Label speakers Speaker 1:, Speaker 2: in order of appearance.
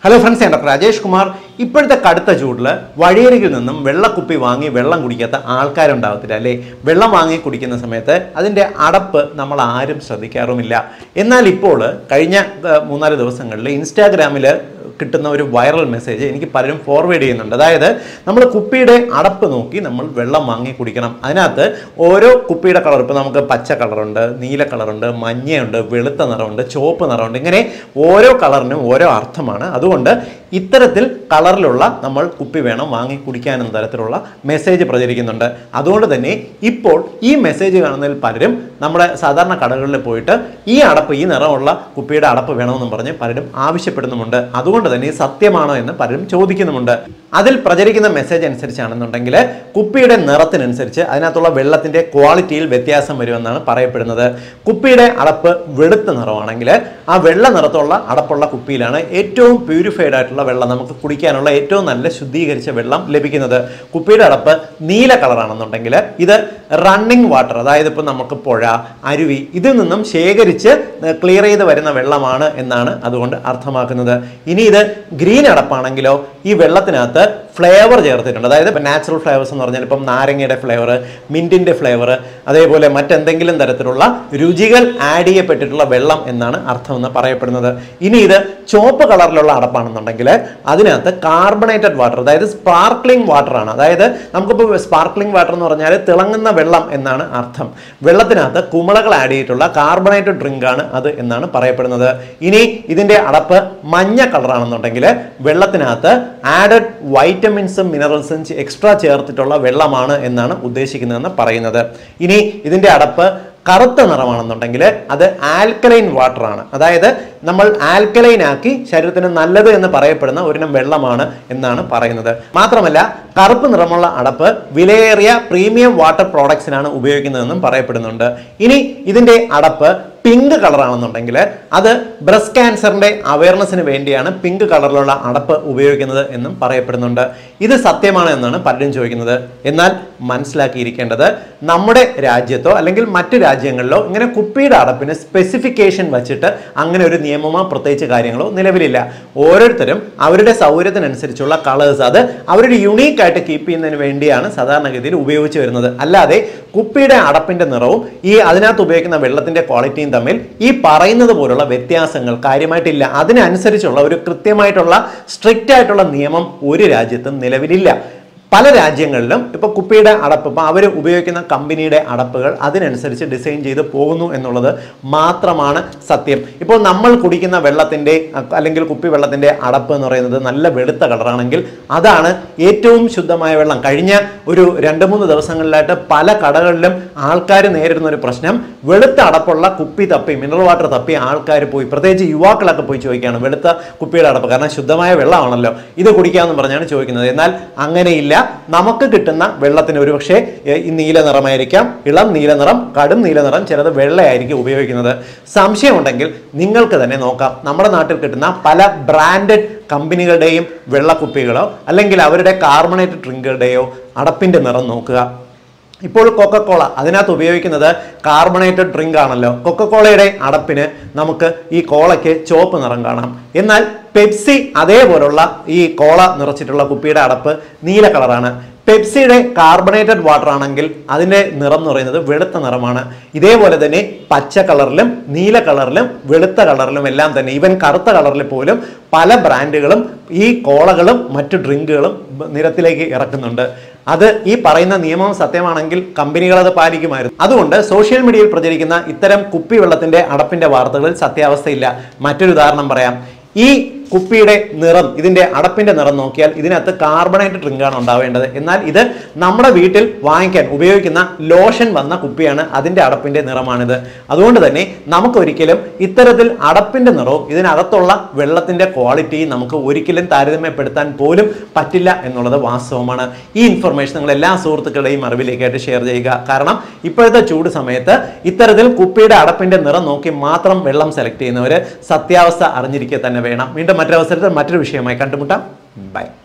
Speaker 1: Hello friends, ഞാൻ doctor Rajesh Kumar. ഇപ്പോഴത്തെ കടുത്ത ചൂടിൽ വഴിയരികിൽ നിന്നും വെള്ളക്കുപ്പി വാങ്ങി വെള്ളം കുടിക്കാത്ത ആൾക്കാരുണ്ടാകത്തില്ല അല്ലേ? വെള്ളം വാങ്ങി കുടിക്കുന്ന സമയത്ത് അതിൻ്റെ അടപ്പ് നമ്മൾ ആരും ശ്രദ്ധിക്കാറുമില്ല. എന്നാൽ ഇപ്പോൾ കഴിഞ്ഞ 3-4 ദിവസങ്ങളിൽ ഇൻസ്റ്റാഗ്രാമിൽ കിട്ടുന്ന ഒരു വൈറൽ മെസ്സേജ് എനിക്ക് പലരും ഫോർവേഡ് ചെയ്യുന്നുണ്ട്. അതായത് നമ്മൾ കുപ്പിയുടെ അടപ്പ് നോക്കി നമ്മൾ വെള്ളം വാങ്ങി കുടിക്കണം. അതിനകത്ത് ഓരോ കുപ്പിയുടെ കളർ, ഇപ്പോൾ നമുക്ക് പച്ച കളറുണ്ട്, നീല കളറുണ്ട്, മഞ്ഞയുണ്ട്, വെളുത്ത നിറമുണ്ട്, ചുവപ്പ് നിറമുണ്ട്. ഇങ്ങനെ ഓരോ കളറിനും ഓരോ അർത്ഥമാണ്. അതുകൊണ്ട് ഇത്തരത്തിൽ കളറിലുള്ള നമ്മൾ കുപ്പി വേണം വാങ്ങി കുടിക്കാനെന്ന തരത്തിലുള്ള മെസ്സേജ് പ്രചരിക്കുന്നുണ്ട്. അതുകൊണ്ട് തന്നെ ഇപ്പോൾ ഈ മെസ്സേജ് കാണുന്നതിൽ പലരും നമ്മുടെ സാധാരണ കടകളിൽ പോയിട്ട് ഈ അടപ്പ്, ഈ നിറമുള്ള കുപ്പിയുടെ അടപ്പ് വേണമെന്നും പറഞ്ഞ് പലരും ആവശ്യപ്പെടുന്നുമുണ്ട്. അതുകൊണ്ട് തന്നെ സത്യമാണോ എന്ന് പലരും ചോദിക്കുന്നുമുണ്ട്. അതിൽ പ്രചരിക്കുന്ന മെസ്സേജ് അനുസരിച്ചാണെന്നുണ്ടെങ്കിൽ കുപ്പിയുടെ നിറത്തിനനുസരിച്ച് അതിനകത്തുള്ള വെള്ളത്തിന്റെ ക്വാളിറ്റിയിൽ വ്യത്യാസം വരുമെന്നാണ് പറയപ്പെടുന്നത്. കുപ്പിയുടെ അടപ്പ് വെളുത്ത നിറമാണെങ്കിൽ ആ വെള്ള നിറത്തുള്ള അടപ്പുള്ള കുപ്പിയിലാണ് ഏറ്റവും പ്യൂരിഫൈഡ് ആയിട്ടുള്ള വെള്ളം, നമുക്ക് കുടിക്കാനുള്ള ഏറ്റവും നല്ല ശുദ്ധീകരിച്ച വെള്ളം ലഭിക്കുന്നത്. കുപ്പിയുടെ അടപ്പ് നീല കളറാണെന്നുണ്ടെങ്കിൽ ഇത് റണ്ണിങ് വാട്ടർ, അതായത് ഇപ്പോൾ നമുക്ക് പുഴ, അരുവി, ഇതിൽ നിന്നും ശേഖരിച്ച് ക്ലിയർ ചെയ്ത് വരുന്ന വെള്ളമാണ് എന്നാണ് അതുകൊണ്ട് അർത്ഥമാക്കുന്നത്. ഇനി ഇത് ഗ്രീൻ അടപ്പാണെങ്കിലോ ഈ വെള്ളത്തിനകത്ത് ഫ്ലേവർ ചേർത്തിട്ടുണ്ട്. അതായത് ഇപ്പം നാച്ചുറൽ ഫ്ലേവേഴ്സ് എന്ന് പറഞ്ഞാൽ ഇപ്പം നാരങ്ങയുടെ ഫ്ലേവർ, മിൻറ്റിൻ്റെ ഫ്ലേവർ, അതേപോലെ മറ്റെന്തെങ്കിലും തരത്തിലുള്ള രുചികൾ ആഡ് ചെയ്യപ്പെട്ടിട്ടുള്ള വെള്ളം എന്നാണ് അർത്ഥമെന്ന് പറയപ്പെടുന്നത്. ഇനി ഇത് ചുവപ്പ് കളറിലുള്ള അടപ്പാണെന്നുണ്ടെങ്കിൽ അതിനകത്ത് കാർബണേറ്റഡ് വാട്ടർ, അതായത് സ്പാർക്ലിംഗ് വാട്ടർ ആണ്. അതായത് നമുക്കിപ്പോൾ സ്പാർക്ലിംഗ് വാട്ടർ എന്ന് പറഞ്ഞാൽ തിളങ്ങുന്ന വെള്ളം എന്നാണ് അർത്ഥം. വെള്ളത്തിനകത്ത് കുമിളകൾ ആഡ് ചെയ്തിട്ടുള്ള കാർബണേറ്റഡ് ഡ്രിങ്ക് ആണ് അത് എന്നാണ് പറയപ്പെടുന്നത്. ഇനി ഇതിൻ്റെ അടപ്പ് മഞ്ഞ കളറാണെന്നുണ്ടെങ്കിൽ വെള്ളത്തിനകത്ത് ആഡഡ് വൈറ്റമിൻസും മിനറൽസും എക്സ്ട്രാ ചേർത്തിട്ടുള്ള വെള്ളമാണ് എന്നാണ് ഉദ്ദേശിക്കുന്നതെന്ന് പറയുന്നത്. ഇനി ഇതിൻ്റെ അടപ്പ് കറുത്ത നിറമാണെന്നുണ്ടെങ്കിൽ അത് ആൽക്കലൈൻ വാട്ടർ ആണ്. അതായത് നമ്മൾ ആൽക്കലൈൻ ആക്കി ശരീരത്തിന് നല്ലത് എന്ന് പറയപ്പെടുന്ന ഒരിനം വെള്ളമാണ് എന്നാണ് പറയുന്നത്. മാത്രമല്ല കറുപ്പ് നിറമുള്ള അടപ്പ് വിലയേറിയ പ്രീമിയം വാട്ടർ പ്രോഡക്ട്സിനാണ് ഉപയോഗിക്കുന്നതെന്നും പറയപ്പെടുന്നുണ്ട്. ഇനി ഇതിൻ്റെ അടപ്പ് പിങ്ക് കളറാണെന്നുണ്ടെങ്കിൽ അത് ബ്രസ്റ്റ് ക്യാൻസറിന്റെ അവയർനെസ്സിന് വേണ്ടിയാണ് പിങ്ക് കളറിലുള്ള അടപ്പ് ഉപയോഗിക്കുന്നത് എന്നും പറയപ്പെടുന്നുണ്ട്. ഇത് സത്യമാണ് എന്നാണ് പലരും ചോദിക്കുന്നത്. എന്നാൽ മനസ്സിലാക്കിയിരിക്കേണ്ടത്, നമ്മുടെ രാജ്യത്തോ അല്ലെങ്കിൽ മറ്റു രാജ്യങ്ങളിലോ ഇങ്ങനെ കുപ്പിയുടെ അടപ്പിന് സ്പെസിഫിക്കേഷൻ വച്ചിട്ട് അങ്ങനെ ഒരു നിയമമോ പ്രത്യേകിച്ച് കാര്യങ്ങളോ നിലവിലില്ല. ഓരോരുത്തരും അവരുടെ സൗകര്യത്തിനനുസരിച്ചുള്ള കളേഴ്സ്, അത് അവരുടെ യുണീക്ക് ആയിട്ട് കീപ്പ് ചെയ്യുന്നതിന് വേണ്ടിയാണ് സാധാരണഗതിയിൽ ഉപയോഗിച്ച് വരുന്നത്. അല്ലാതെ കുപ്പിയുടെ അടപ്പിന്റെ നിറവും ഈ അതിനകത്ത് ഉപയോഗിക്കുന്ന വെള്ളത്തിന്റെ ക്വാളിറ്റിയും തമ്മിൽ ഈ പറയുന്നത് പോലുള്ള വ്യത്യാസങ്ങൾ കാര്യമായിട്ടില്ല. അതിനനുസരിച്ചുള്ള ഒരു കൃത്യമായിട്ടുള്ള സ്ട്രിക്റ്റ് ആയിട്ടുള്ള നിയമം ഒരു രാജ്യത്തും നിലവിലില്ല. പല രാജ്യങ്ങളിലും ഇപ്പോൾ കുപ്പിയുടെ അടപ്പ്, ഇപ്പോൾ അവർ ഉപയോഗിക്കുന്ന കമ്പനിയുടെ അടപ്പുകൾ അതിനനുസരിച്ച് ഡിസൈൻ ചെയ്ത് പോകുന്നു എന്നുള്ളത് മാത്രമാണ് സത്യം. ഇപ്പോൾ നമ്മൾ കുടിക്കുന്ന വെള്ളത്തിൻ്റെ അല്ലെങ്കിൽ കുപ്പി വെള്ളത്തിൻ്റെ അടപ്പ് എന്ന് പറയുന്നത് നല്ല വെളുത്ത കളറാണെങ്കിൽ അതാണ് ഏറ്റവും ശുദ്ധമായ വെള്ളം. കഴിഞ്ഞ ഒരു 2-3 ദിവസങ്ങളിലായിട്ട് പല കടകളിലും ആൾക്കാർ നേരിടുന്ന ഒരു പ്രശ്നം, വെളുത്ത അടപ്പുള്ള കുപ്പി തപ്പി, മിനറൽ വാട്ടർ തപ്പി ആൾക്കാർ പോയി, പ്രത്യേകിച്ച് യുവാക്കളൊക്കെ പോയി ചോദിക്കുകയാണ് വെളുത്ത കുപ്പിയുടെ അടപ്പ്, കാരണം ശുദ്ധമായ വെള്ളമാണല്ലോ, ഇത് കുടിക്കാമെന്ന് പറഞ്ഞാണ് ചോദിക്കുന്നത്. എന്നാൽ അങ്ങനെയില്ല. നമുക്ക് കിട്ടുന്ന വെള്ളത്തിന് ഒരുപക്ഷെ ഈ നീല നിറമായിരിക്കാം, ഇളം നീല നിറം, കടും നീല നിറം, ചിലത് വെള്ളയായിരിക്കും ഉപയോഗിക്കുന്നത്. സംശയമുണ്ടെങ്കിൽ നിങ്ങൾക്ക് തന്നെ നോക്കാം. നമ്മുടെ നാട്ടിൽ കിട്ടുന്ന പല ബ്രാൻഡഡ് കമ്പനികളുടെയും വെള്ളക്കുപ്പികളോ അല്ലെങ്കിൽ അവരുടെ കാർബണേറ്റഡ് ഡ്രിങ്കുകളുടെയോ അടപ്പിന്റെ നിറം നോക്കുക. ഇപ്പോൾ കൊക്കക്കോള, അതിനകത്ത് ഉപയോഗിക്കുന്നത് കാർബണേറ്റഡ് ഡ്രിങ്ക് ആണല്ലോ. കൊക്കക്കോളയുടെ അടപ്പിന് നമുക്ക് ഈ കോളയ്ക്ക് ചുവപ്പ് നിറം കാണാം. എന്നാൽ പെപ്സി അതേപോലുള്ള ഈ കോള നിറച്ചിട്ടുള്ള കുപ്പിയുടെ അടപ്പ് നീല കളറാണ്. പെപ്സിയുടെ കാർബണേറ്റഡ് വാട്ടർ ആണെങ്കിൽ അതിൻ്റെ നിറം എന്ന് പറയുന്നത് വെളുത്ത നിറമാണ്. ഇതേപോലെ തന്നെ പച്ച കളറിലും നീല കളറിലും വെളുത്ത കളറിലും എല്ലാം തന്നെ, ഈവൻ കറുത്ത കളറിൽ പോലും പല ബ്രാൻഡുകളും ഈ കോളകളും മറ്റു ഡ്രിങ്കുകളും നിരത്തിലേക്ക് ഇറക്കുന്നുണ്ട്. അത് ഈ പറയുന്ന നിയമം സത്യമാണെങ്കിൽ കമ്പനികൾ അത് പാലിക്കുമായിരുന്നു. അതുകൊണ്ട് സോഷ്യൽ മീഡിയയിൽ പ്രചരിക്കുന്ന ഇത്തരം കുപ്പി വെള്ളത്തിന്റെ അടപ്പിന്റെ വാർത്തകളിൽ സത്യാവസ്ഥയില്ല. മറ്റൊരു ഉദാഹരണം പറയാം. ഈ കുപ്പിയുടെ നിറം, ഇതിന്റെ അടപ്പിന്റെ നിറം നോക്കിയാൽ ഇതിനകത്ത് കാർബണേറ്റഡ് ഡ്രിങ്കാണ് ഉണ്ടാവേണ്ടത്. എന്നാൽ ഇത് നമ്മുടെ വീട്ടിൽ വാങ്ങിക്കാൻ ഉപയോഗിക്കുന്ന ലോഷൻ വന്ന കുപ്പിയാണ്, അതിന്റെ അടപ്പിന്റെ നിറമാണിത്. അതുകൊണ്ട് തന്നെ നമുക്കൊരിക്കലും ഇത്തരത്തിൽ അടപ്പിന്റെ നിറവും ഇതിനകത്തുള്ള വെള്ളത്തിന്റെ ക്വാളിറ്റിയും നമുക്ക് ഒരിക്കലും താരതമ്യപ്പെടുത്താൻ പോലും പറ്റില്ല എന്നുള്ളത് വാസ്തവമാണ്. ഈ ഇൻഫർമേഷൻ നിങ്ങൾ എല്ലാ സുഹൃത്തുക്കളുടെയും അറിവിലേക്കായിട്ട് ഷെയർ ചെയ്യുക. കാരണം ഇപ്പോഴത്തെ ചൂട് സമയത്ത് ഇത്തരത്തിൽ കുപ്പിയുടെ അടപ്പിന്റെ നിറം നോക്കി മാത്രം വെള്ളം സെലക്ട് ചെയ്യുന്നവർ സത്യാവസ്ഥ അറിഞ്ഞിരിക്കുക തന്നെ വേണം. വീണ്ടും മറ്റൊരവസരത്തിൽ മറ്റൊരു വിഷയമായി കണ്ടുമുട്ടാം. ബൈ.